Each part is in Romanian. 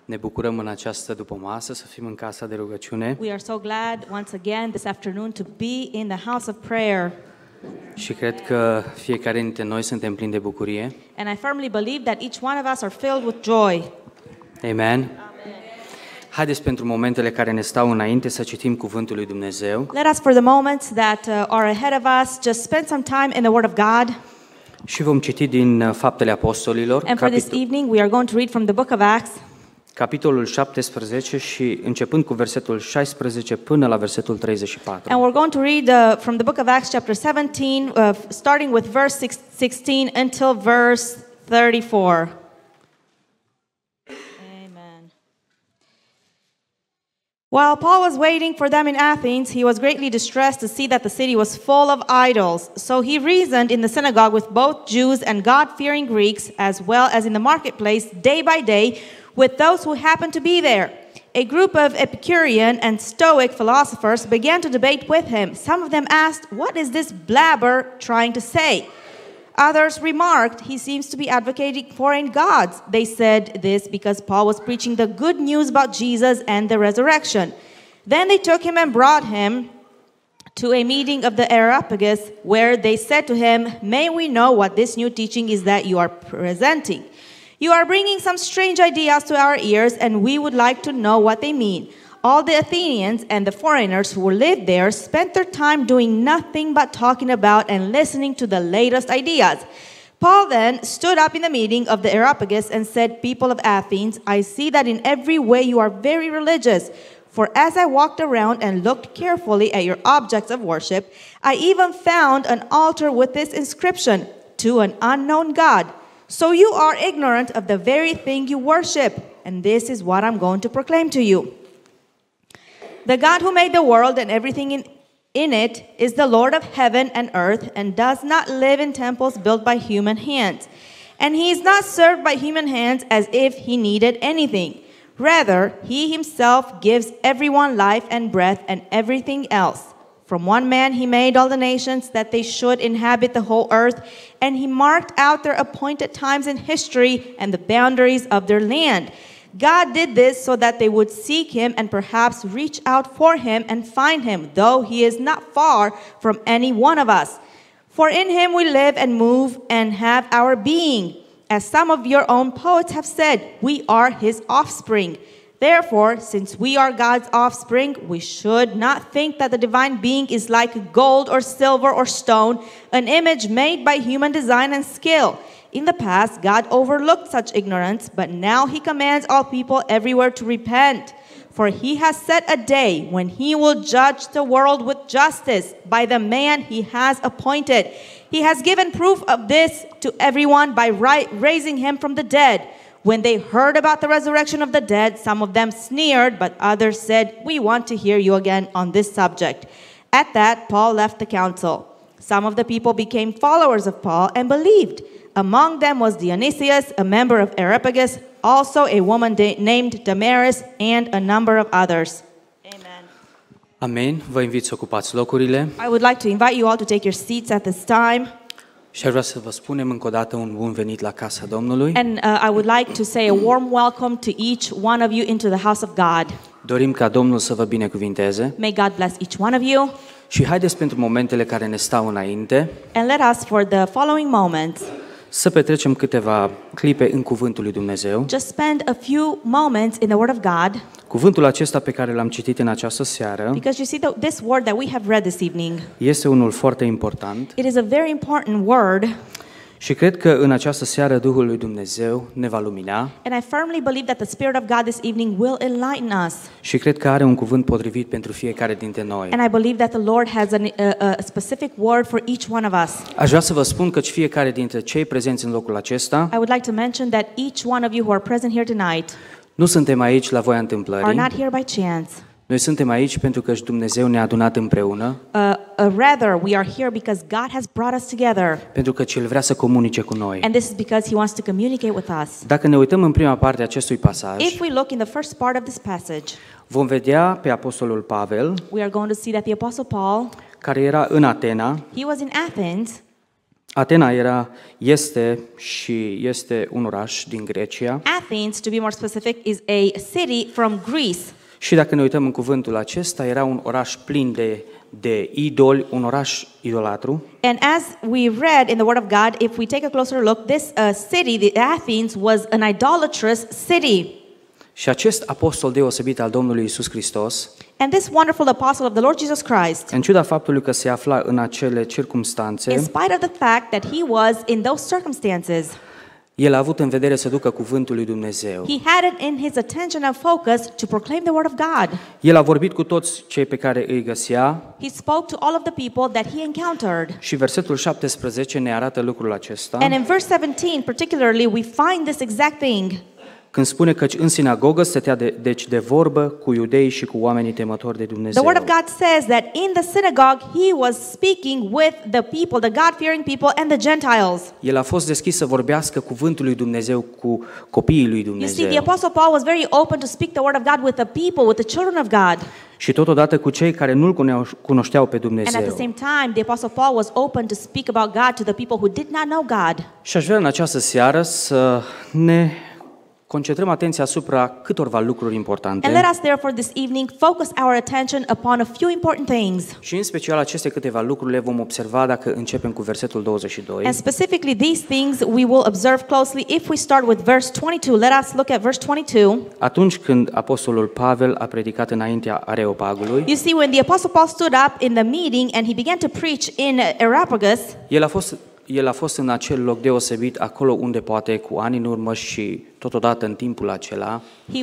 Ne bucurăm în această dupămasă să fim în casa de rugăciune We are so glad once again this afternoon to be in the house of prayer. și cred că fiecare dintre noi suntem plini de bucurie. And I firmly believe that each one of us are filled with joy. Amen. Haideți pentru momentele care ne stau înainte să citim cuvântul lui Dumnezeu Let us, for the moments that are ahead of us, just spend some time in the Word of God. și vom citi din Faptele Apostolilor, And for this evening, we are going to read from the book of Acts, capitolul 17 și începând cu versetul 16 până la versetul 34. and we're going to read from the book of Acts chapter 17, starting with verse 16 until verse 34. Amen. While Paul was waiting for them in Athens, he was greatly distressed to see that the city was full of idols. So he reasoned in the synagogue with both Jews and God-fearing Greeks, as well as in the marketplace, day by day, with those who happened to be there. A group of Epicurean and Stoic philosophers began to debate with him. Some of them asked, "What is this blabber trying to say?" Others remarked, "He seems to be advocating foreign gods." They said this because Paul was preaching the good news about Jesus and the resurrection. Then they took him and brought him to a meeting of the Areopagus, where they said to him, "May we know what this new teaching is that you are presenting? You are bringing some strange ideas to our ears, and we would like to know what they mean." All the Athenians and the foreigners who lived there spent their time doing nothing but talking about and listening to the latest ideas. Paul then stood up in the meeting of the Areopagus and said, "People of Athens, I see that in every way you are very religious. For as I walked around and looked carefully at your objects of worship, I even found an altar with this inscription, 'To an unknown God.' So you are ignorant of the very thing you worship, and this is what I'm going to proclaim to you. The God who made the world and everything in it is the Lord of heaven and earth and does not live in temples built by human hands. And he is not served by human hands as if he needed anything. Rather, he himself gives everyone life and breath and everything else. From one man he made all the nations that they should inhabit the whole earth, and he marked out their appointed times in history and the boundaries of their land. God did this so that they would seek him and perhaps reach out for him and find him, though he is not far from any one of us. For in him we live and move and have our being. As some of your own poets have said, we are his offspring. Therefore, since we are God's offspring, we should not think that the divine being is like gold or silver or stone, an image made by human design and skill. In the past, God overlooked such ignorance, but now he commands all people everywhere to repent. For he has set a day when he will judge the world with justice by the man he has appointed. He has given proof of this to everyone by raising him from the dead. When they heard about the resurrection of the dead, some of them sneered, but others said, "We want to hear you again on this subject." At that, Paul left the council. Some of the people became followers of Paul and believed. Among them was Dionysius, a member of Areopagus, also a woman named Damaris, and a number of others. Amen. Amen. Vă invit să ocupați locurile I would like to invite you all to take your seats at this time. și aș vrea să vă spunem încă o dată un bun venit la casa Domnului. And I would like to say a warm welcome to each one of you into the house of God. Dorim ca Domnul să vă binecuvinteze May God bless each one of you. și haideți pentru momentele care ne stau înainte And let us, for the following moments, să petrecem câteva clipe în cuvântul lui Dumnezeu. just spend a few moments in the Word of God, Cuvântul acesta pe care l-am citit în această seară because you see this word that we have read this evening, este unul foarte important it is a very important word, și cred că în această seară Duhul lui Dumnezeu ne va lumina and I firmly believe that the Spirit of God this evening will enlighten us. și cred că are un cuvânt potrivit pentru fiecare dintre noi. And I believe that the Lord has a specific word for each one of us. Aș vrea să vă spun că fiecare dintre cei prezenți în locul acesta I would like to mention that each one of you who are present here tonight nu suntem aici la voia are întâmplării. not here by chance. Noi suntem aici pentru că Dumnezeu ne-a adunat împreună, Rather, we are here because God has brought us together. pentru că El vrea să comunice cu noi. And this is because he wants to communicate with us. Dacă ne uităm în prima parte a acestui pasaj, If we look in the first part of this passage, vom vedea pe apostolul Pavel, we are going to see that the Apostle Paul, care era în Atena, he was in Athens, Atena este un oraș din Grecia. Athens, to be more specific, is a city from Greece. Și dacă ne uităm în cuvântul acesta, era un oraș plin de idoli, un oraș idolatru. And as we read in the Word of God, if we take a closer look, this city, the Athens, was an idolatrous city. Și acest apostol deosebit al Domnului Iisus Hristos, And this wonderful apostle of the Lord Jesus Christ, în ciuda faptului că se afla în acele in circumstanțe, spite of the fact that he was in those circumstances, el a avut în vedere să ducă cuvântul lui Dumnezeu. he had it in his attention and focus to proclaim the Word of God. El a vorbit cu toți cei pe care îi găsea He spoke to all of the people that he encountered. și versetul 17 ne arată lucrul acesta. And in verse 17 particularly, we find this exact thing. Când spune că în sinagogă stătea deci de vorbă cu iudeii și cu oamenii temători de Dumnezeu. The Word of God says that in the synagogue he was speaking with the people, the God-fearing people and the Gentiles. El a fost deschis să vorbească cuvântul lui Dumnezeu cu copiii lui You see, the Dumnezeu. Apostle Paul was very open to speak the Word of God with the people, with the children of God. Și totodată cu cei care nu-L cunoșteau pe And at the Dumnezeu. same time, the Apostle Paul was open to speak about God to the people who did not know God. Și aș vrea în această seară să ne concentrăm atenția asupra câtorva lucruri And importante. let us therefore this evening focus our attention upon a few important things. Și în special aceste câteva lucruri le vom observa dacă începem cu versetul 22. And specifically these things we will observe closely if we start with verse 22. Let us look at verse 22. Atunci când apostolul Pavel a predicat înaintea Areopagului, You see, when the Apostle Paul stood up in the meeting and he began to preach in Areopagus, el a fost în acel loc deosebit, acolo unde poate cu ani în urmă și totodată în timpul acela,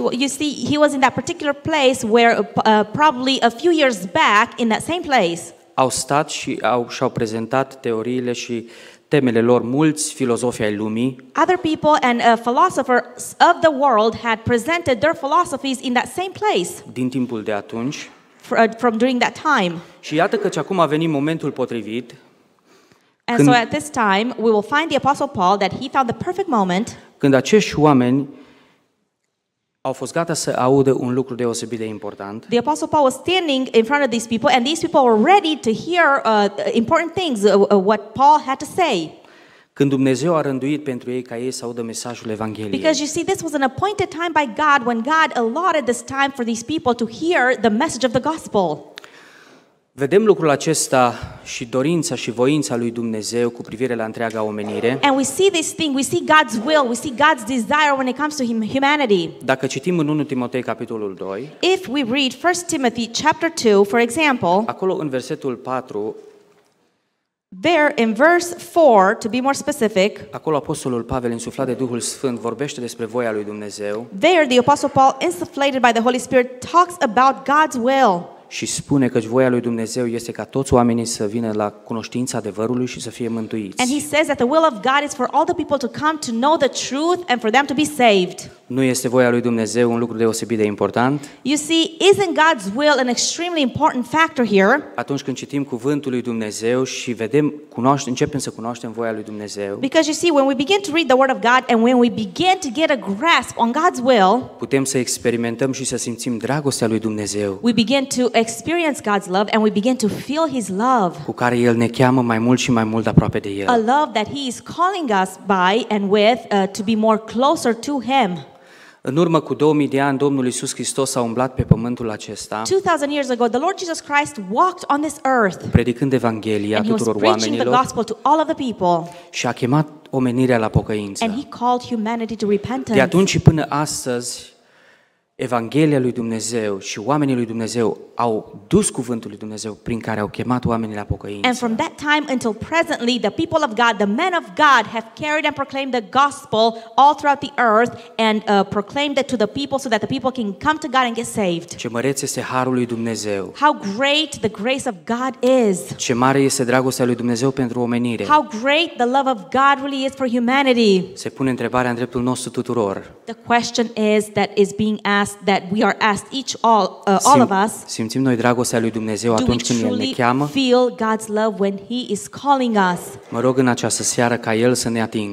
he was in that particular place where probably a few years back in that same place, au stat și-au prezentat teoriile și temele lor mulți filozofi ai lumii, other people and philosophers of the world had presented their philosophies in that same place din timpul de atunci. from during that time. Și iată că acum a venit momentul potrivit, And Când- so at this time, we will find the Apostle Paul that he found the perfect moment când acești oameni au fost gata să audă un lucru deosebit de important. The Apostle Paul was standing in front of these people, and these people were ready to hear important things, what Paul had to say. Când Dumnezeu a rânduit pentru ei ca ei să audă mesajul Evangheliei. Because you see, this was an appointed time by God when God allotted this time for these people to hear the message of the gospel. Vedem lucrul acesta și dorința și voința lui Dumnezeu cu privire la întreaga omenire. And we see this thing, we see God's will, we see God's desire when it comes to humanity. Dacă citim în 1 Timotei capitolul 2, If we read 1 Timothy chapter 2, for example, acolo în versetul 4, there in verse 4, to be more specific, acolo apostolul Pavel, insuflat de Duhul Sfânt, vorbește despre voia lui Dumnezeu there the Apostle Paul, insufflated by the Holy Spirit, talks about God's will. și spune că voia lui Dumnezeu este ca toți oamenii să vină la cunoștința adevărului și să fie And he mântuiți. says that the will of God is for all the people to come to know the truth and for them to be saved. Nu este voia lui Dumnezeu un lucru deosebit de important? You see, isn't God's will an extremely important factor here? Atunci când citim cuvântul lui Dumnezeu și începem să cunoaștem voia lui Dumnezeu, Because you see, when we begin to read the Word of God and when we begin to get a grasp on God's will, putem să experimentăm și să simțim dragostea lui Dumnezeu, we begin to experience God's love and we begin to feel His love. cu care El ne cheamă mai mult și mai mult aproape de A El. love that He is calling us by and with to be more closer to Him. În urmă cu 2000 de ani, Domnul Iisus Hristos a umblat pe pământul acesta, 2000 years ago, the Lord Jesus Christ walked on this earth predicând Evanghelia and He was tuturor preaching the oamenilor gospel to all of the people. și a chemat omenirea la And pocăință. He called humanity to repentance. De atunci și până astăzi, Evanghelia lui Dumnezeu și oamenii lui Dumnezeu au dus cuvântul lui Dumnezeu prin care au chemat oamenii la And pocăință. from that time until presently, the people of God, the men of God, have carried and proclaimed the gospel all throughout the earth and proclaimed it to the people so that the people can come to God and get saved. Ce măreț este harul lui Dumnezeu. How great the grace of God is. Ce mare este dragostea lui Dumnezeu pentru omenire. How great the love of God really is for humanity. Se pune întrebarea în dreptul nostru tuturor. The question is being asked, that we are asked all of us. Simțim noi dragostea lui Dumnezeu Do we atunci când El ne truly cheamă? feel God's love when He is calling us? Mă rog în această seară ca El să ne atingă. Amen.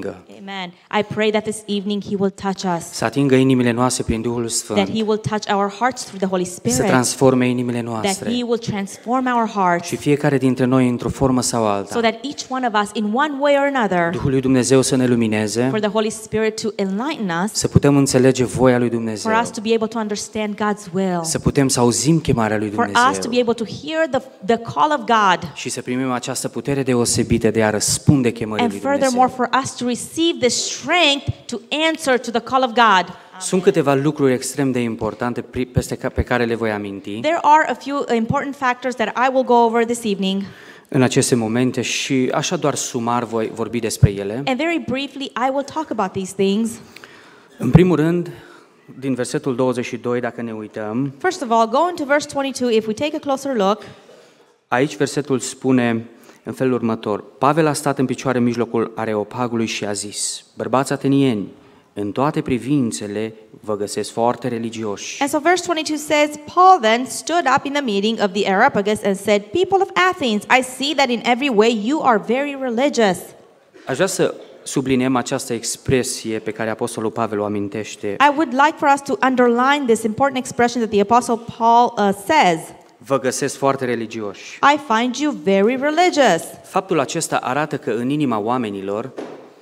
Amen. I pray that this evening He will touch us. să atingă inimile noastre prin Duhul That Sfânt, He will touch our hearts through the Holy să Spirit. transforme inimile That noastre He will transform our hearts. și fiecare dintre noi într-o formă sau So alta. that each one of us, in one way or another, Duhul lui Dumnezeu să ne lumineze, for the Holy Spirit to enlighten us, să putem înțelege voia lui for Dumnezeu, us to be able to understand God's will, să putem să auzim chemarea lui for us to Dumnezeu be able to hear the call of God, și să primim această putere deosebită de a răspunde chemării and lui furthermore Dumnezeu. for us to receive the strength to answer to the call of God. Sunt câteva lucruri extrem de importante pe care le voi aminti There are a few important factors that I will go over this evening, în aceste momente și așa doar sumar voi vorbi despre ele. and very briefly I will talk about these things. În primul rând, din versetul 22, dacă ne uităm, First of all, go into verse 22. If we take a closer look, aici versetul spune în felul următor: Pavel a stat în picioare în mijlocul Areopagului și a zis: Bărbați atenieni, în toate privințele vă găsesc foarte religioși. and so verse 22 says, Paul then stood up in the meeting of the Areopagus and said, People of Athens, I see that in every way you are very religious. Aș vrea să subliniem această expresie pe care Apostolul Pavel o amintește. I would like for us to underline this important expression that the Apostle Paul says, Vă găsesc foarte religioși. I find you very religious. Faptul acesta arată că în inima oamenilor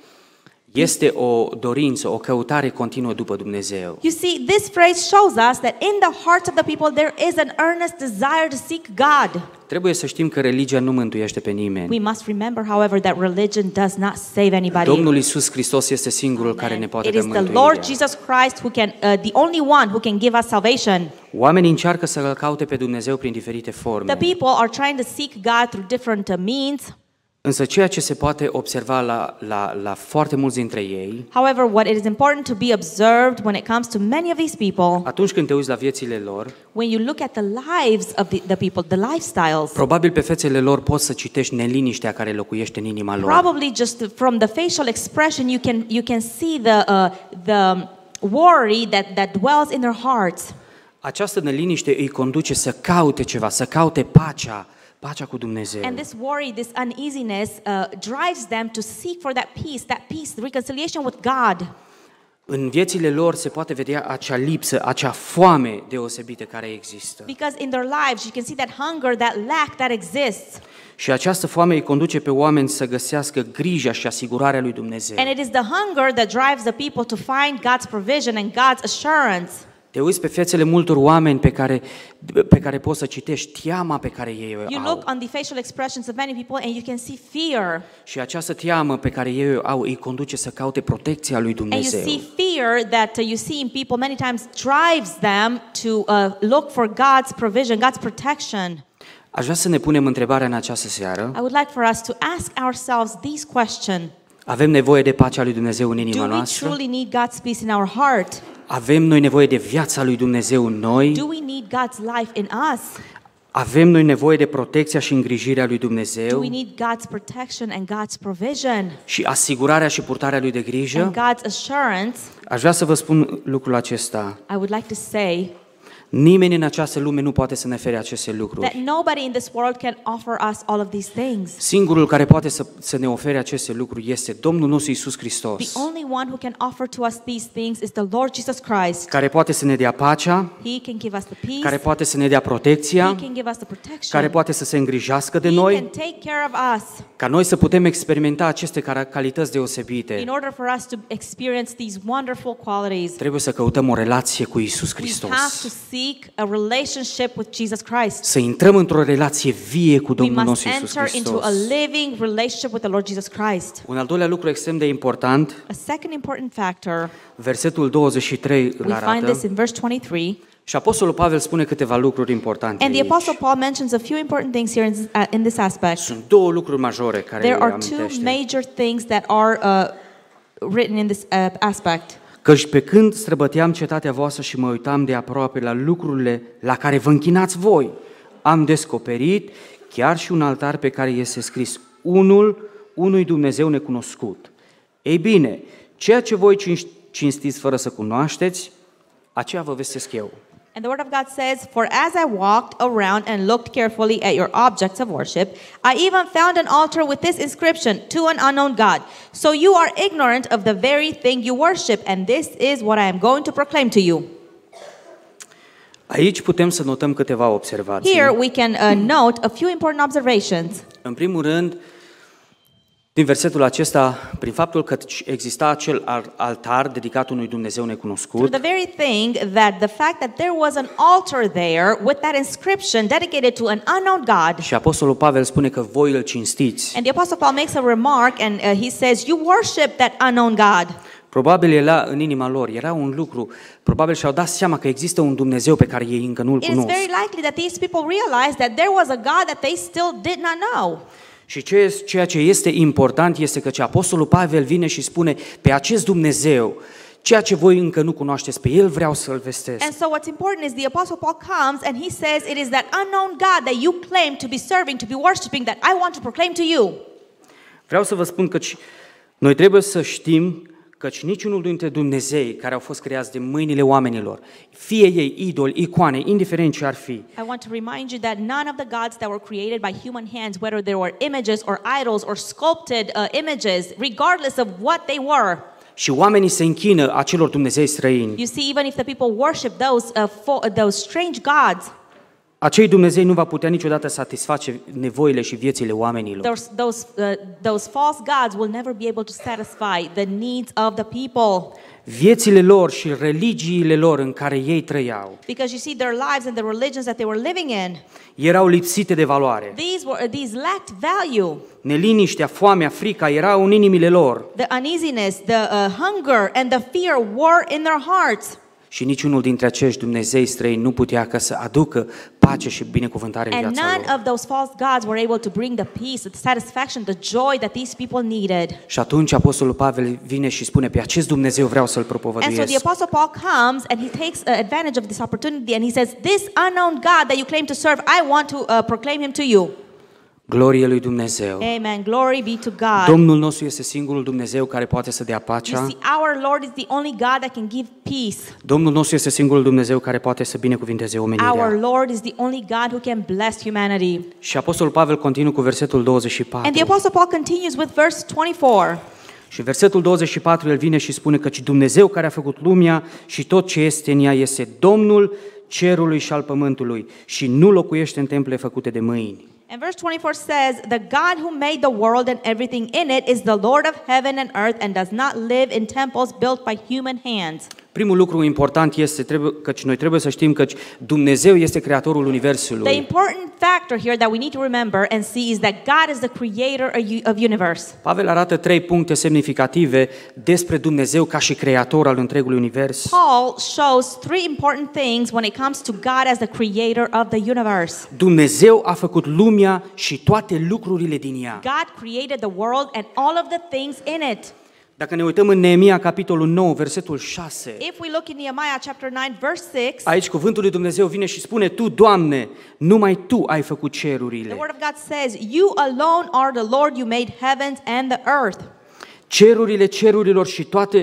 este o dorință, o căutare continuă după Dumnezeu. You see, this phrase shows us that in the hearts of the people there is an earnest desire to seek God. Trebuie să știm că religia nu mântuiește pe nimeni. We must remember, however, that religion does not save anybody. Domnul Iisus Hristos este singurul care ne poate It da is the Lord mântuirea. Jesus Christ who can, the only one who can give us salvation. Oamenii încearcă să-L caute pe Dumnezeu prin diferite forme. The people are trying to seek God through different means. Însă ceea ce se poate observa la foarte mulți dintre ei, However, what it is important to be observed when it comes to many of these people, atunci când te uiți la viețile lor, when you look at the lives of the people, the lifestyles, probabil pe fețele lor poți să citești neliniștea care locuiește în inima lor. probably just from the facial expression you can see the worry that dwells in their hearts. Această neliniște îi conduce să caute ceva, să caute pacea cu Dumnezeu. And this worry, this uneasiness drives them to seek for that peace, the reconciliation with God. În viețile lor se poate vedea acea lipsă, acea foame deosebită care există. Because in their lives you can see that hunger, that lack that exists. Și această foame îi conduce pe oameni să găsească grija și asigurarea lui Dumnezeu. And it is the hunger that drives the people to find God's provision and God's assurance. Te uiți pe fețele multor oameni pe care poți să citești teama pe care ei o You au. look on the facial expressions of many people and you can see fear. Și această teamă pe care ei o au îi conduce să caute protecția lui And you Dumnezeu. see fear that you see in people many times drives them to look for God's provision, God's protection. Aș vrea să ne punem întrebarea în această seară. I would like for us to ask ourselves this question. Avem nevoie de pacea lui Dumnezeu în Do inima we noastră? truly need God's peace in our heart? Avem noi nevoie de viața lui Dumnezeu în noi? Do we need God's life in us? Avem noi nevoie de protecția și îngrijirea lui Do Dumnezeu we need God's protection and God's provision și asigurarea și purtarea lui de and grijă? God's assurance? Aș vrea să vă spun lucrul acesta. I would like to say Nimeni în această lume nu poate să ne ofere aceste that lucruri. nobody in this world can offer us all of these things. Singurul care poate să ne ofere aceste lucruri este Domnul nostru Iisus The Hristos, only one who can offer to us these things is the Lord Jesus Christ. care poate să ne dea pacea, He can give us the peace. care poate să ne dea He protecția, can give us the protection. care poate să se îngrijească de He noi, can take care of us ca noi să putem experimenta aceste calități deosebite. in order for us to experience these wonderful qualities. Trebuie să căutăm o relație cu Iisus We have Hristos. to seek a relationship with Jesus Christ. Să intrăm într-o relație vie cu We Domnul must nostru Iisus enter into Hristos. a living relationship with the Lord Jesus Christ. Un al doilea lucru extrem de important, A second important factor, versetul 23 îl we find this arată. in verse 23. Și Apostolul Pavel spune câteva lucruri importante And the aici. Apostle Paul mentions a few important things here in this aspect. Sunt două lucruri majore care There le are two amintește. major things that are written in this aspect. Căci pe când străbăteam cetatea voastră și mă uitam de aproape la lucrurile la care vă închinați voi, am descoperit chiar și un altar pe care este scris unui Dumnezeu necunoscut. Ei bine, ceea ce voi cinstiți fără să cunoașteți, aceea vă vestesc eu. And the word of God says, "For as I walked around and looked carefully at your objects of worship, I even found an altar with this inscription, to an unknown God. So you are ignorant of the very thing you worship, and this is what I am going to proclaim to you." Aici putem să notăm câteva observații. Here we can note a few important observations. În primul rând, din versetul acesta, prin faptul că exista acel altar dedicat unui Dumnezeu necunoscut, Through the very thing that the fact that there was an altar there with that inscription dedicated to an unknown God. și Apostolul Pavel spune că voi îl cinstiți. And the Apostle Paul makes a remark and he says, "You worship that unknown God." Probabil era în inima lor, era un lucru, probabil și-au dat seama că există un Dumnezeu pe care ei încă nu-l It is cunosc. very likely that these people realized that there was a God that they still did not know. Și ceea ce este important este că Apostolul Pavel vine și spune, pe acest Dumnezeu, ceea ce voi încă nu cunoașteți, pe El vreau să-L vestesc. And so what's important is the Apostle Paul comes and he says, it is that unknown God that you claim to be serving, to be worshiping, that I want to proclaim to you. Vreau să vă spun că noi trebuie să știm căci niciunul dintre Dumnezei care au fost creați de mâinile oamenilor, fie ei idoli, icoane, indiferent ce ar fi, I want to remind you that none of the gods that were created by human hands, whether they were images or idols or sculpted images, regardless of what they were. și oamenii se închină acelor Dumnezei străini. You see, even if the people worship those strange gods, Acei Dumnezei nu va putea niciodată satisface nevoile și viețile oamenilor. those false gods will never be able to satisfy the needs of the people. Viețile lor și religiile lor în care ei trăiau Because you see, their lives and the religions that they were living in, erau lipsite de valoare. these lacked value. Neliniștea, foamea, frica erau în inimile lor The uneasiness, the hunger, and the fear were in their hearts. și niciunul dintre acești Dumnezei străini nu putea ca să aducă pace și binecuvântare în And viața none lor. of those false gods were able to bring the peace, the satisfaction, the joy that these people needed. Și atunci Apostolul Pavel vine și spune, pe acest Dumnezeu vreau să-L And so the propovăduiesc. Apostle Paul comes and he takes advantage of this opportunity and he says, "This unknown God that you claim to serve, I want to proclaim him to you." Glorie lui Dumnezeu. Amen. Glory be to God. Domnul nostru este singurul Dumnezeu care poate să dea You pacea. see, our Lord is the only God that can give peace. Domnul nostru este singurul Dumnezeu care poate să binecuvinteze Our omenirea. Lord is the only God who can bless humanity. Și Apostolul Pavel continuă cu versetul And the 24. Apostle Paul continues with verse 24. Și versetul 24 el vine și spune că Dumnezeu care a făcut lumea și tot ce este în ea este Domnul cerului și al pământului și nu locuiește în temple făcute de mâini. And verse 24 says, "The God who made the world and everything in it is the Lord of heaven and earth and does not live in temples built by human hands." Primul lucru important este că noi trebuie să știm că Dumnezeu este creatorul The universului. important factor here that we need to remember and see is that God is the creator of universe. Pavel arată 3 puncte semnificative despre Dumnezeu ca și creator al întregului univers. Paul shows 3 important things when it comes to God as the creator of the universe. Dumnezeu a făcut lumea și toate lucrurile din ea. God created the world and all of the things in it. Dacă ne uităm în Neemia, capitolul 9, versetul 6, If we look in Nehemiah chapter 9 verse 6, aici cuvântul lui Dumnezeu vine și spune, Tu, Doamne, numai Tu ai făcut the cerurile. word of God says, "You alone are the Lord, you made heavens and the earth." Cerurile cerurilor și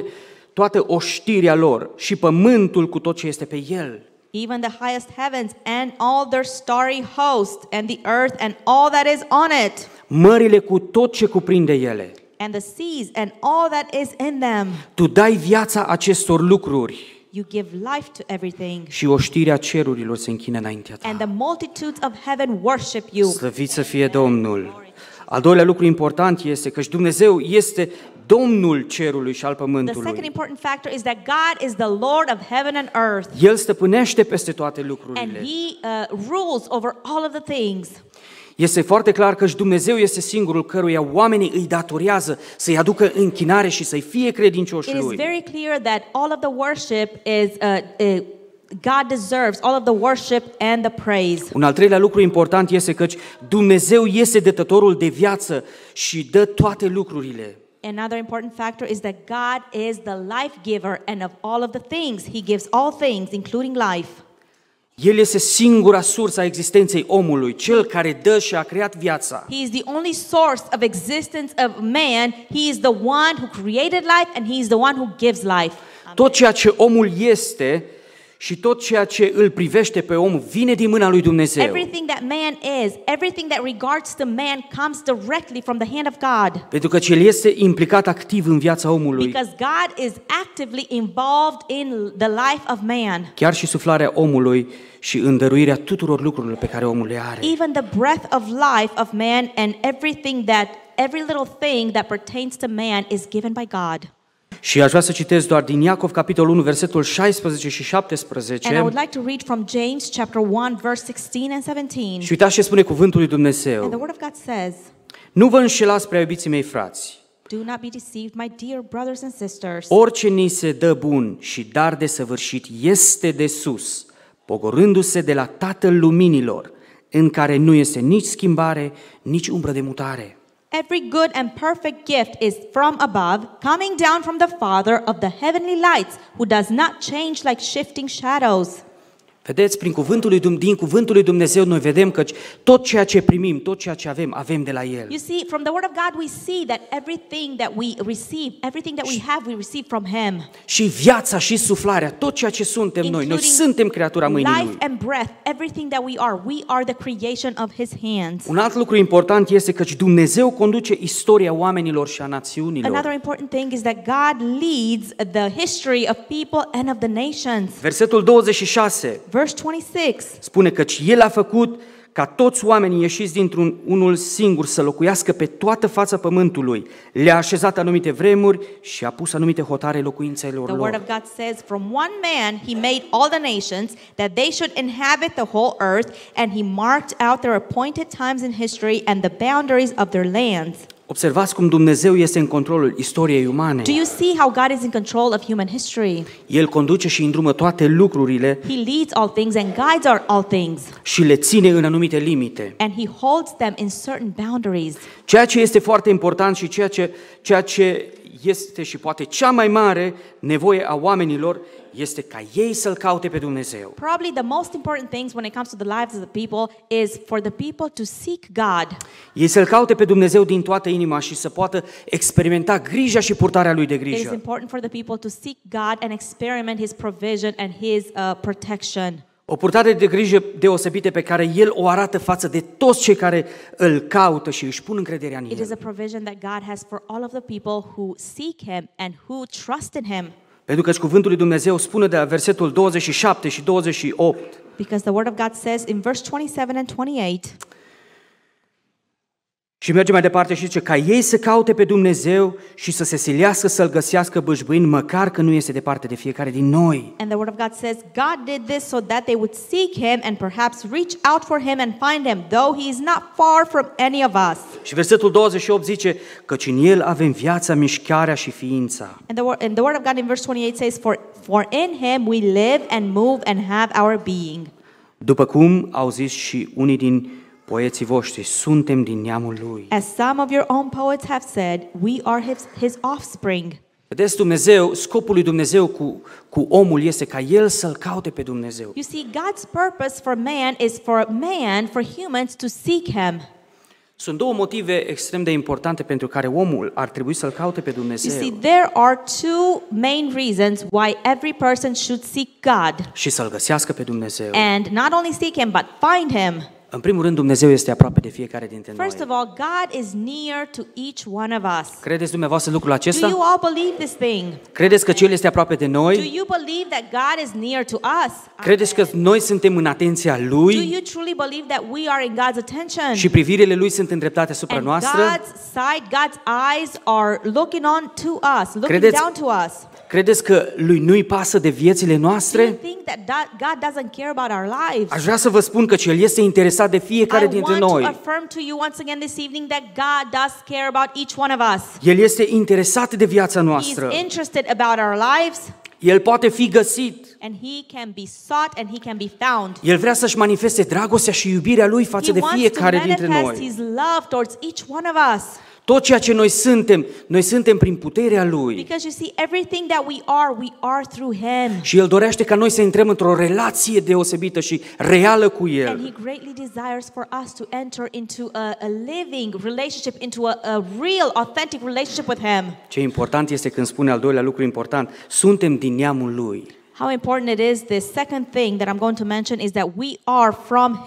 toată oștirea lor și pământul cu tot ce este pe el. Even the highest heavens and all their starry host, and the earth and all that is on it, Mările cu tot ce cuprinde ele. and the seas and all that is in them. Tu dai viața acestor lucruri You give life to everything, și oștirea cerurilor se închină înaintea and Ta. the multitudes of heaven worship you. Slăvit să fie Domnul! Al doilea lucru important este că Dumnezeu este Domnul cerului și al The second pământului. important factor is that God is the Lord of heaven and earth, El stăpânește peste toate and lucrurile. He rules over all of the things. Este foarte clar că Dumnezeu este singurul căruia oamenii îi datorează să-i aducă închinare și să-i fie credincioși It is Lui. very clear that all of the worship is God deserves all of the worship and the praise. Un al treilea lucru important este că Dumnezeu este dătătorul de viață și dă toate lucrurile. Another important factor is that God is the life giver, and of all of the things, He gives all things, including life. El este singura sursă a existenței omului, cel care dă și a creat viața. He is the only source of existence of man. He is the one who created life, and He is the one who gives life. Tot ceea ce omul este și tot ceea ce îl privește pe om vine din mâna lui Dumnezeu. Everything that man is, everything that regards to man comes directly from the hand of God. Pentru că El este implicat activ în viața omului. Because God is actively involved in the life of man. Chiar și suflarea omului și îndăruirea tuturor lucrurilor pe care omul le are. Even the breath of life of man and every little thing that pertains to man is given by God. Și aș vrea să citesc doar din Iacov, capitolul 1, versetul 16 și 17. And I would like to read from James chapter 1 verse 16 and 17. Și uitați ce spune cuvântul lui Dumnezeu. And the word of God says, Nu vă înșelați, prea iubiții mei frați. do not be deceived, my dear brothers and sisters. Orice ni se dă bun și dar de săvârșit este de sus, pogorându-se de la Tatăl luminilor, în care nu este nici schimbare, nici umbră de mutare. Every good and perfect gift is from above, coming down from the Father of the heavenly lights, who does not change like shifting shadows. Vedeți, din cuvântul lui Dumnezeu noi vedem că tot ceea ce primim, tot ceea ce avem, avem de la El. You see, from the word of God we see that everything that we receive, everything that we have, we receive from Him. Și viața și suflarea, tot ceea ce suntem noi suntem creatura mâinii Lui. Life and breath, everything that we are the creation of His hands. Un alt lucru important este că Dumnezeu conduce istoria oamenilor și a națiunilor. Another important thing is that God leads the history of people and of the nations. Versetul 26 Verse 26 spune că El a făcut ca toți oamenii ieșiți dintr-un unul singur să locuiască pe toată fața pământului. Le-a așezat anumite vremuri și a pus anumite hotare locuințelor The word lor. of God says, from one man he made all the nations, that they should inhabit the whole earth, and he marked out their appointed times in history and the boundaries of their lands. Observați cum Dumnezeu este în controlul istoriei umane. Do you see how God is in control of human history? El conduce și îndrumă toate lucrurile He leads all things and guides all things, și le ține în anumite limite. and he holds them in certain boundaries. Ceea ce este foarte important și ceea ce este și poate cea mai mare nevoie a oamenilor este ca ei să-L caute pe Dumnezeu. Probably the most important things when it comes to the lives of the people is for the people to seek God. Ei să-L caute pe Dumnezeu din toată inima și să poată experimenta grija și purtarea Lui de It is grijă. important for the people to seek God and experiment His provision and His protection. O purtare de grijă deosebită pe care El o arată față de toți cei care îl caută și își pun încrederea în It is a El. provision that God has for all of the people who seek Him and who trust in Him. Pentru că cuvântul lui Dumnezeu spune de la versetul 27 și 28, Because the Word of God says in verse 27 and 28, și merge mai departe și zice, ca ei să caute pe Dumnezeu și să se silească să-L găsească bâșbâind, măcar că nu este departe de fiecare din noi. and the Word of God says, God did this so that they would seek Him and perhaps reach out for Him and find Him, though He is not far from any of us. Și versetul 28 zice, căci în El avem viața, mișcarea și ființa. And the word of God in verse 28 says, For in Him we live and move and have our being. După cum au zis și unii din poeții voștri, suntem din neamul Lui. As some of your own poets have said, we are His offspring. Vedeți, scopul lui Dumnezeu cu omul este ca el să-L caute pe Dumnezeu. You see, God's purpose for man is for humans to seek Him. Sunt două motive extrem de importante pentru care omul ar trebui să-L caute pe You see, Dumnezeu there are two main reasons why every person should seek God. și să-L găsească pe Dumnezeu. And not only seek Him, but find Him. În primul rând, Dumnezeu este aproape de fiecare dintre noi. First of all, God is near to each one of us. Credeți dumneavoastră lucrul Do acesta? you all believe this thing? Credeți că El este aproape de Do noi? you believe that God is near to us? Credeți că noi suntem în atenția Do Lui you truly believe that we are in God's attention? și privirile Lui sunt îndreptate asupra And noastră? God's eyes are looking on to us, looking Credeți- down to us. Credeți că Lui nu-i pasă de viețile Do you noastre? think that God doesn't care about our lives? Aș vrea să vă spun că El este interesat de fiecare I dintre want to noi. affirm to you once again this evening that God does care about each one of us. El este interesat de viața He's noastră. interested about our lives, El poate fi găsit. and He can be sought and He can be found. El vrea să-și manifeste dragostea și iubirea Lui față He de wants to fiecare dintre manifest noi. His love towards each one of us. Tot ceea ce noi suntem prin puterea Lui. Because you see, everything that we are through Him. Și El dorește ca noi să intrăm într-o relație deosebită și reală cu And El. He greatly desires for us to enter into a living relationship, into a real, authentic relationship with Him. Ce important este când spune al doilea lucru important, suntem din neamul Lui. How important it is. The second thing that I'm going to mention is that we are from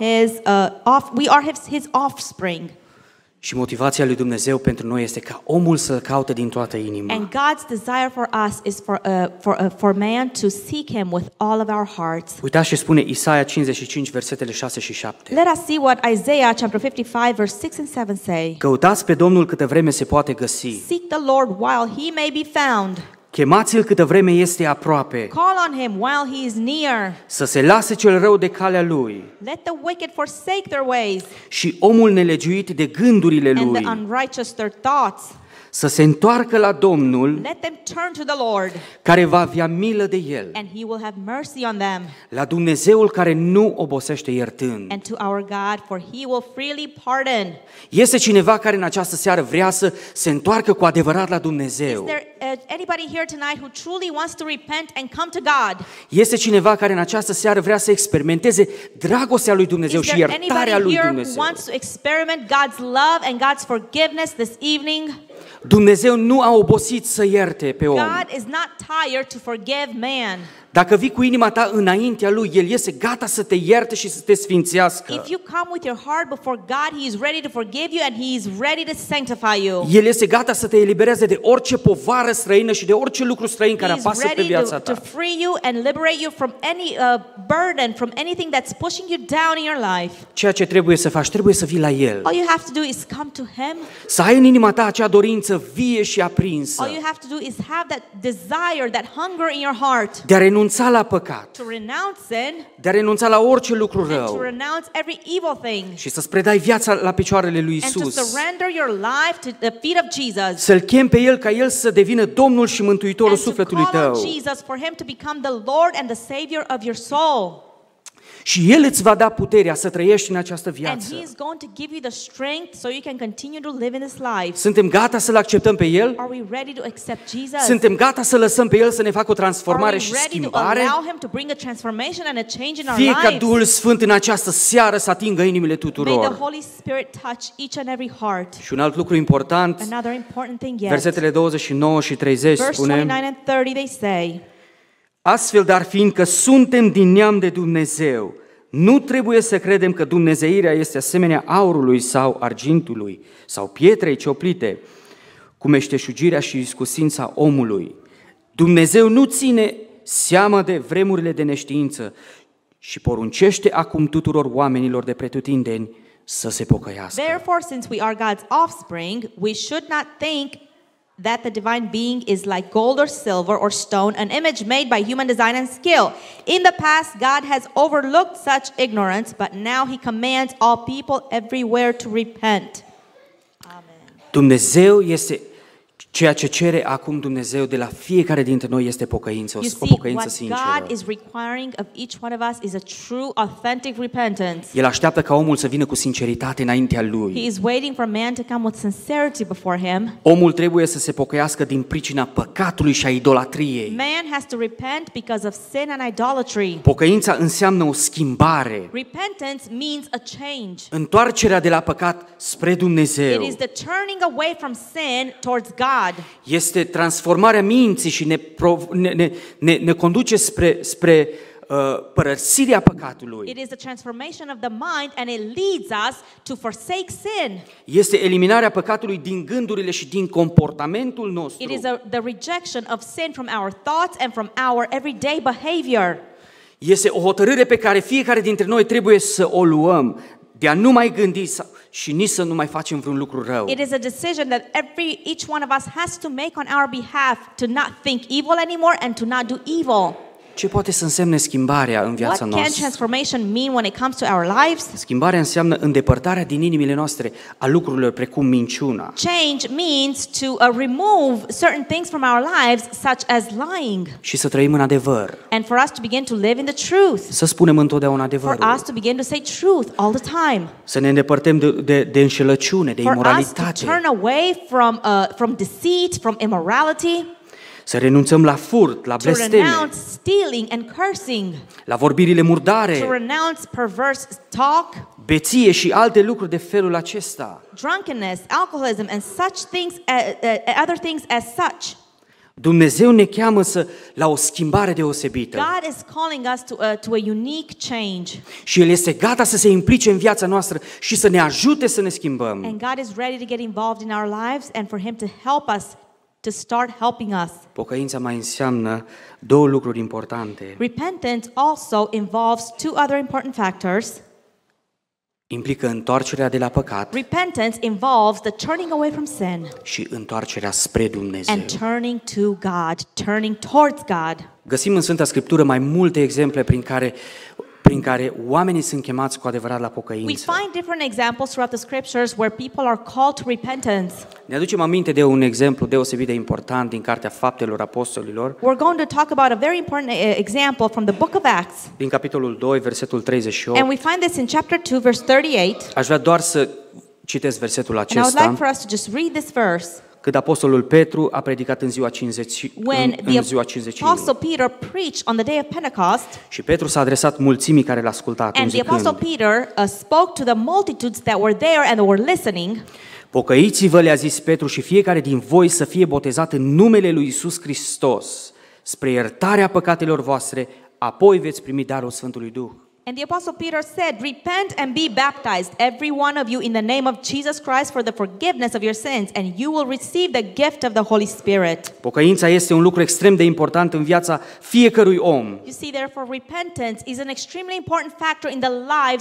his offspring. Și motivația lui Dumnezeu pentru noi este ca omul să-L caute din toată inima. And God's desire for us is for man to seek him with all of our hearts. Uitați ce spune Isaia 55, versetele 6 și 7. Let us see what Isaiah chapter 55 verse 6 and 7 say. Căutați pe Domnul câtă vreme se poate găsi. Seek the Lord while he may be found. Chemați-L câtă vreme este aproape. Call on him while he is near. Să se lase cel rău de calea lui. Let the wicked forsake their ways. Și omul nelegiuit de gândurile And lui. the unrighteous their thoughts. Să se întoarcă la Domnul, Let them turn to the Lord, care va avea milă de el. and he will have mercy on them. La Dumnezeul care nu obosește iertând. And to our God, for he will freely pardon. Este cineva care în această seară vrea să se întoarcă cu adevărat la Is Dumnezeu. there anybody here tonight who truly wants to repent and come to God? Este cineva care în această seară vrea să experimenteze dragostea lui Dumnezeu Is și there iertarea anybody lui here who Dumnezeu. wants to experiment God's love and God's forgiveness this evening? Dumnezeu nu a obosit să ierte pe om. God is not tired to forgive man. Dacă vii cu inima ta înaintea lui, El este gata să te ierte și să te sfințească. If you come with your heart before God, He is ready to forgive you and He is ready to sanctify you. El este gata să te elibereze de orice povară străină și de orice lucru străin care He is apasă pe ready viața to ta. free you and liberate you from any burden, from anything that's pushing you down in your life. Ceea ce trebuie să faci, trebuie să vii la El. All you have to do is come to Him. Să ai în inima ta acea dorință vie și aprinsă All you have to do is have that desire, that hunger in your heart de a renunța la păcat, to renounce sin de a renunța la orice lucru and to rău renounce every evil thing și să-ți predai viața la picioarele lui and to Isus. surrender your life to the feet of Jesus. Să-L chem pe El ca El să devină Domnul și Mântuitorul And to sufletului call on tău. Jesus for Him to become the Lord and the Savior of your soul. Și El îți va da puterea să trăiești în această And viață. He is going to give you the strength so you can continue to live in this life. Suntem gata să-L acceptăm pe El? Are we ready to accept Jesus? Suntem gata să lăsăm pe El să ne facă o Are transformare we și ready to schimbare? allow Him to bring a transformation and a change in our Fie ca lives? Duhul Sfânt în această seară să atingă inimile May the tuturor. Holy Spirit touch each and every heart. Și un alt lucru important, Another important thing yet. versetele 29 și 30 Verse spune: 29 and 30 they say, Astfel, dar fiindcă suntem din neam de Dumnezeu, nu trebuie să credem că dumnezeirea este asemenea aurului sau argintului sau pietrei cioplite, cu meșteșugirea și iscusința omului. Dumnezeu nu ține seama de vremurile de neștiință și poruncește acum tuturor oamenilor de pretutindeni să se pocăiască. therefore, since we are God's offspring, we should not think that the divine being is like gold or silver or stone, an image made by human design and skill. In the past, God has overlooked such ignorance, but now He commands all people everywhere to repent. Amen. Dumnezeu este ceea ce cere acum Dumnezeu de la fiecare dintre noi este pocăință, You o see, pocăință what sinceră. God is requiring of each one of us is a true, authentic repentance. El așteaptă ca omul să vină cu sinceritate înaintea He lui. is waiting for man to come with sincerity before Him. Omul trebuie să se pocăiască din pricina păcatului și a idolatriei. Man has to repent because of sin and idolatry. Pocăința înseamnă o schimbare, Repentance means a change. întoarcerea de la păcat spre It Dumnezeu. is the turning away from sin towards God. Este transformarea minții și ne conduce spre părăsirea păcatului. It is the transformation of the mind and it leads us to forsake sin. Este eliminarea păcatului din gândurile și din comportamentul nostru. It is the rejection of sin from our thoughts and from our everyday behavior. Este o hotărâre pe care fiecare dintre noi trebuie să o luăm, de a nu mai gândi și nici să nu mai facem vreun lucru rău. It is a decision that each one of us has to make on our behalf to not think evil anymore and to not do evil. Ce poate să însemne schimbarea în viața What can noastră? transformation mean when it comes to our lives? Schimbarea înseamnă îndepărtarea din inimile noastre a lucrurilor precum minciuna. Change means to remove certain things from our lives, such as lying, Și să trăim în adevăr. and for us to begin to live in the truth. Să spunem întotdeauna For adevărul. us to begin to say truth all the time. Să ne îndepărtăm de înșelăciune, de For us to imoralitate. turn away from deceit, from immorality, Să renunțăm la furt, la to blesteme, renounce stealing and cursing, la vorbirile to murdare, renounce perverse talk, beție și alte lucruri de felul acesta. drunkenness, alcoholism, and such things, other things as such. Dumnezeu ne cheamă la o schimbare deosebită. God is calling us to a unique change. Și El este gata să se implice în viața noastră și să ne ajute să ne schimbăm. And God is ready to get involved in our lives and for Him to help us to start helping us. Pocăința mai înseamnă două lucruri importante. Repentance also involves two other important factors. Implică întoarcerea de la păcat Repentance involves the turning away from sin și întoarcerea spre Dumnezeu. and turning to God, turning towards God. Găsim în Sfânta Scriptură mai multe exemple prin care oamenii sunt chemați cu adevărat la We pocăință. find different examples throughout the scriptures where people are called to repentance. Ne aducem aminte de un exemplu deosebit de important din Cartea Faptelor Apostolilor, We're going to talk about a very important example from the book of Acts. din capitolul 2, versetul 38. And we find this in chapter 2, verse 38. Aș vrea doar să citesc versetul And I would like acesta. for us to just read this verse. Când apostolul Petru a predicat în ziua 50, When în ziua the 51. apostle Peter preached on the day of Pentecost, Și Petru s-a adresat mulțimii care l-asculta atunci and the apostle zicând: Peter spoke to the multitudes that were there and were listening. Pocăiți-vă, le-a zis Petru, și fiecare din voi să fie botezat în numele lui Iisus Hristos spre iertarea păcatelor voastre, apoi veți primi darul Sfântului Duh. And the apostle Peter said, "Repent and be baptized, every one of you, in the name of Jesus Christ for the forgiveness of your sins, and you will receive the gift of the Holy Spirit." Pocăința este un lucru extrem de important în viața fiecărui om. You see, therefore, repentance is an extremely important factor in the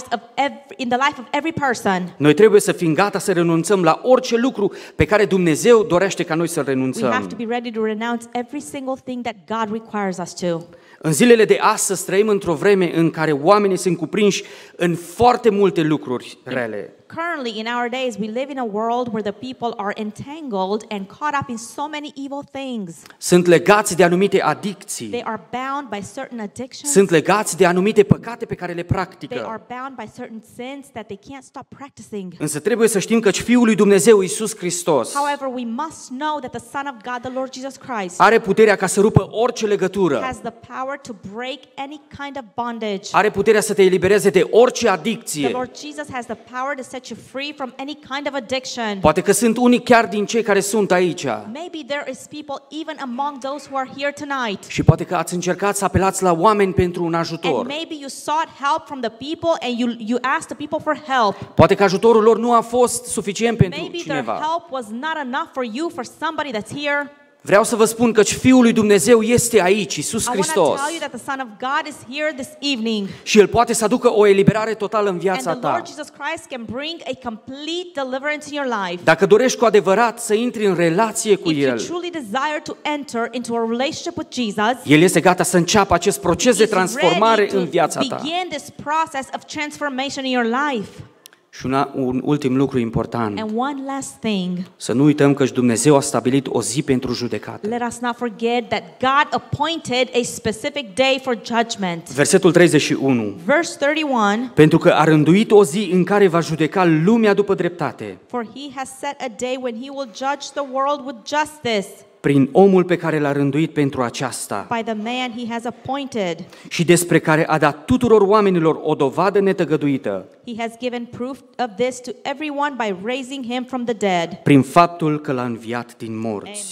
life of every person. Noi trebuie să fim gata să renunțăm la orice lucru pe care Dumnezeu dorește ca noi să-l We have renunțăm. to be ready to renounce every single thing that God requires us to. În zilele de astăzi trăim într-o vreme în care oamenii sunt cuprinși în foarte multe lucruri rele. Currently, in our days, we live in a world where the people are entangled and caught up in so many evil things. Sunt legați de anumite They adicții. are bound by certain addictions. Sunt legați de anumite păcate pe care le They practică. are bound by certain sins that they can't stop practicing. Însă trebuie să știm că Fiul lui Dumnezeu, Iisus Hristos, However, we must know that the Son of God, the Lord Jesus Christ, are puterea ca să rupă orice legătură. has the power to break any kind of bondage. Are puterea să te elibereze de orice The adicție. Lord Jesus has the power to set you free from any kind of addiction. Poate că sunt unii chiar din cei care sunt aici. Maybe there is people even among those who are here tonight. Și poate că ați încercat să apelați la oameni pentru un And ajutor. maybe you sought help from the people and you asked the people for help. Poate că ajutorul lor nu a fost suficient pentru Maybe their cineva. help was not enough for you, for somebody that's here. Vreau să vă spun că Fiul lui Dumnezeu este aici, Iisus I want to Hristos. tell you that the Son of God is here this evening. Și El poate să aducă o eliberare totală în And viața the Lord ta. Jesus Christ can bring a complete deliverance in your life. Dacă dorești cu adevărat să intri în relație cu If you El, truly desire to enter into a relationship with Jesus, El este gata să înceapă acest proces de He's transformare ready în to viața ta. begin this process of transformation in your life. Și un ultim lucru important. And one last thing, Să nu uităm că Dumnezeu a stabilit o zi pentru judecată. let us not forget that God appointed a specific day for judgment. Versetul 31. Verse 31, Pentru că a rânduit o zi în care va judeca lumea după dreptate, for he has set a day when he will judge the world with justice prin omul pe care l-a rânduit pentru aceasta by the man he has appointed. și despre care a dat tuturor oamenilor o dovadă netăgăduită, He has given proof of this to everyone by raising him from the dead. prin faptul că l-a înviat din morți.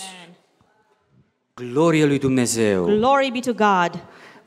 Amen. Glorie lui Dumnezeu! Glory be to God.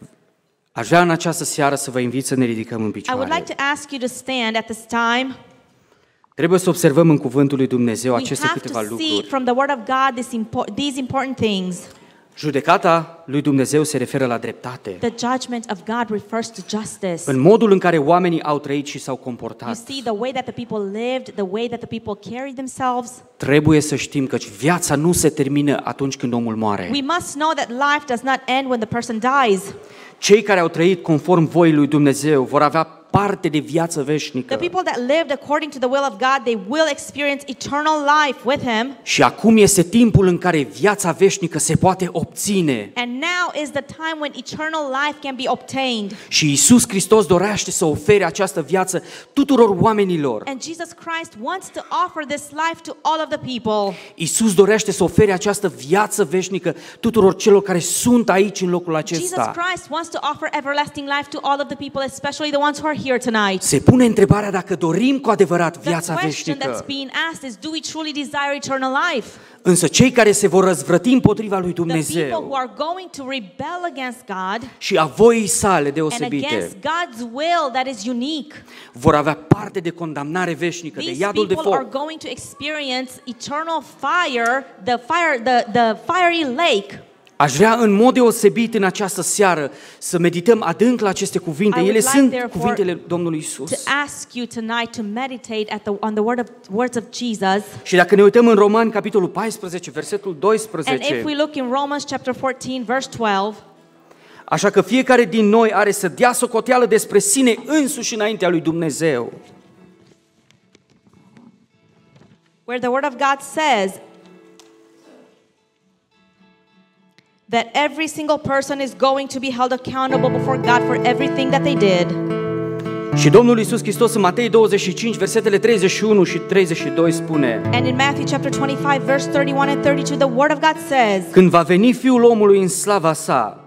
Aș vrea în această seară să vă invit să ne ridicăm în I would picioare. like to ask you to stand at this time. Trebuie să observăm în cuvântul lui Dumnezeu We aceste have câteva to see lucruri. from the Word of God these important things. Judecata lui Dumnezeu se referă la dreptate. The judgment of God refers to justice. În modul în care oamenii au trăit și s-au You comportat. see, the way that the people lived, the way that the people carried themselves. Trebuie să știm că viața nu se termină atunci când omul moare. We must know that life does not end when the person dies. Cei care au trăit conform voii lui Dumnezeu vor avea parte de viață veșnică. The people that lived according to the will of God, they will experience eternal life with Him. Și acum este timpul în care viața veșnică se poate obține. And now is the time when eternal life can be obtained. Și Iisus Hristos dorește să ofere această viață tuturor oamenilor. And Jesus Christ wants to offer this life to all of the people. Iisus dorește să ofere această viață veșnică tuturor celor care sunt aici în locul Jesus acesta. Christ wants to offer everlasting life to all of the people, especially the ones who are here tonight. Se pune întrebarea dacă dorim cu adevărat The viața question that's veșnică. being asked is, do we truly desire eternal life? Însă cei care se vor răzvrăti împotriva lui The people who Dumnezeu are going to rebel against God și a voii sale and deosebite against God's will that is unique, vor avea parte de condamnare veșnică, de these iadul de people are foc. going to experience eternal fire, the fiery lake. Aș vrea în mod deosebit în această seară să medităm adânc la aceste cuvinte. I would Ele like, sunt therefore, cuvintele Domnului To Isus. ask you tonight to meditate on the words of Jesus. Și dacă ne uităm în Romani, capitolul 14, versetul And if 12, we look in Romans chapter 14, verse 12, așa că fiecare din noi are să dea socoteală despre sine însuși înaintea lui Dumnezeu. where the word of God says that every single person is going to be held accountable before God for everything that they did. Și Domnul Iisus Hristos în Matei 25, versetele 31 și 32 spune: And in Matthew chapter 25, verse 31 and 32, the word of God says, Când va veni Fiul omului în slava sa,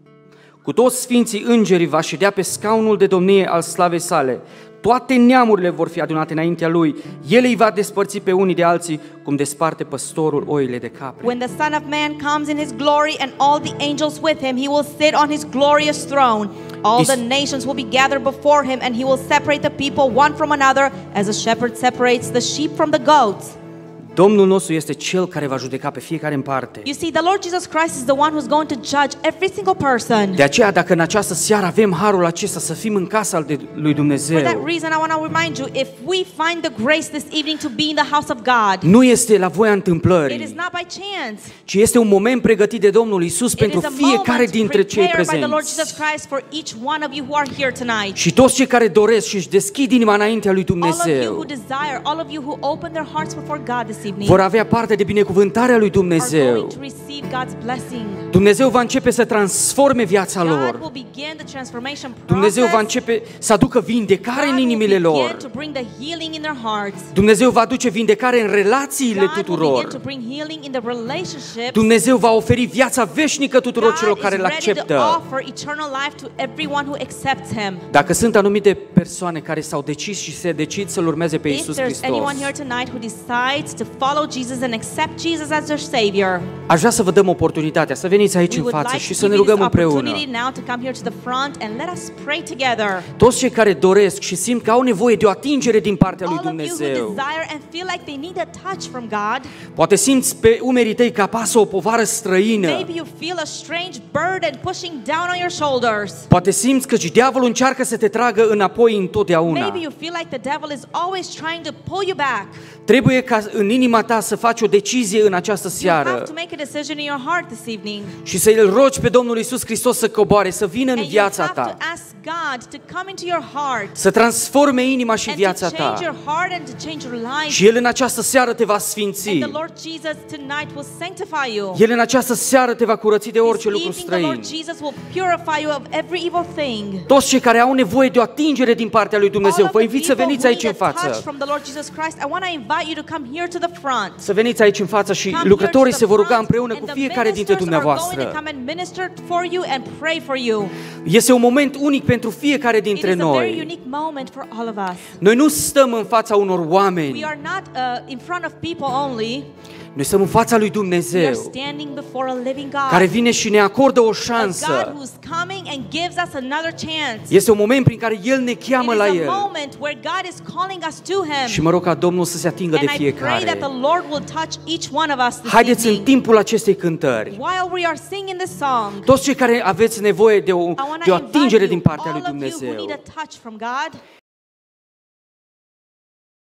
cu toți sfinții îngerii va ședea pe scaunul de domnie al slavei sale. Toate neamurile vor fi adunate înaintea lui. El îi va despărți pe unii de alții, cum desparte păstorul oile de capre. when the Son of Man comes in his glory and all the angels with him, he will sit on his glorious throne. All the nations will be gathered before him, and he will separate the people one from another, as a shepherd separates the sheep from the goats. Domnul nostru este Cel care va judeca pe fiecare în parte. You see, the Lord Jesus Christ is the one who's going to judge every single person. De aceea, dacă în această seară avem harul acesta să fim în casa lui For that Dumnezeu, reason, I want to remind you, if we find the grace this evening to be in the house of God, nu este la voia it is întâmplării, not by chance. ci este un moment pregătit de Domnul Isus It pentru is a fiecare moment dintre cei prepared by the Lord Jesus prezenți. Christ for each one of you who are here tonight. Și toți cei care doresc și își deschid inima înaintea lui All of you who Dumnezeu desire, all of you who open their hearts before God this evening, vor avea parte de binecuvântarea lui are Dumnezeu. going to receive God's blessing. Dumnezeu va începe să transforme viața God lor. will begin the transformation Dumnezeu va process. începe să aducă vindecare în God will inimile begin lor. to bring the healing in their hearts. Dumnezeu va aduce vindecare în relațiile God will begin tuturor. to bring healing in the relationships. Dumnezeu va oferi viața veșnică tuturor celor God care is îl ready to acceptă. offer eternal life to everyone who accepts Him. Dacă sunt anumite persoane care s-au decis și se decid să-L urmeze pe If Iisus there's Hristos, anyone here tonight who decides to follow Jesus and accept Jesus as their Savior, aș vrea să vă dăm oportunitatea să veniți aici we în would față like și to să ne give you rugăm this împreună. opportunity now to come here to the front and let us pray together. Toți cei care doresc și simt că au nevoie de o atingere din partea lui All of you who Dumnezeu. desire and feel like they need a touch from God, Poate simți pe umerii tăi că apasă o povară străină. maybe you feel a strange burden pushing down on your shoulders. Poate simți că și diavolul încearcă să te tragă înapoi întotdeauna. Maybe you feel like the devil is always trying to pull you back. Trebuie ca în inima ta să faci o decizie în această You have seară to make a decision in your heart this evening. și să-L rogi pe Domnul Iisus Hristos să coboare, să vină în And you viața have to ta, ask God to come into your heart să transforme inima și and viața to change ta. your heart and to change your life. Și El în această seară te va sfinți. And the Lord Jesus tonight will sanctify you. El în această seară te va curăți de This orice lucru evening the străin. Lord Jesus will purify you of every evil thing. Toți cei care au nevoie de o atingere din partea lui All Dumnezeu, of vă the invit să people veniți who aici în need a touch față. from the Lord Jesus Christ, I want to invite you to come here to the front. Să veniți aici în față și Come lucrătorii here se to the vor ruga front, împreună and cu the fiecare dintre ministers are going to dumneavoastră. come and minister for you and pray for you. Este un moment unic pentru fiecare It dintre is a very noi. unique moment for all of us. Noi nu stăm în fața unor We oameni, are not in front of people only. noi stăm în fața lui We are Dumnezeu, standing before a living God. care vine și ne acordă o A God șansă. who's coming and gives us another chance. Este un moment prin care El ne It cheamă is la a El. moment where God is calling us to Și Him. mă rog ca Domnul să se atingă de And I pray fiecare. that the Lord will touch each one of us this Haideți în evening. timpul acestei cântări, While we are singing this song, toți cei care aveți nevoie de o I want de o to invite atingere you, din partea all lui of you who Dumnezeu, need a touch from God,